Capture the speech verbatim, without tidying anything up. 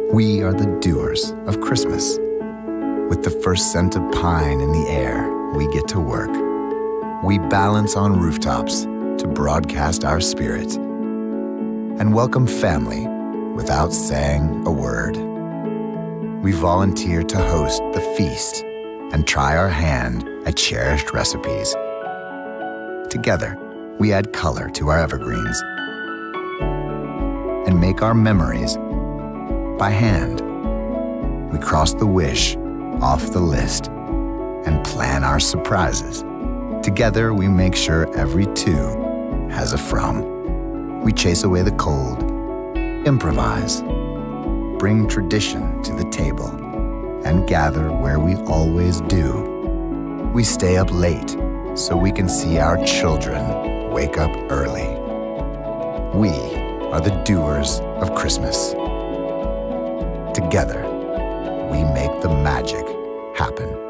We are the doers of Christmas. With the first scent of pine in the air, we get to work. We balance on rooftops to broadcast our spirit and welcome family without saying a word. We volunteer to host the feast and try our hand at cherished recipes. Together, we add color to our evergreens and make our memories by hand. We cross the wish off the list and plan our surprises. Together, we make sure every two has a from. We chase away the cold, improvise, bring tradition to the table, and gather where we always do. We stay up late so we can see our children wake up early. We are the doers of Christmas. Together, we make the magic happen.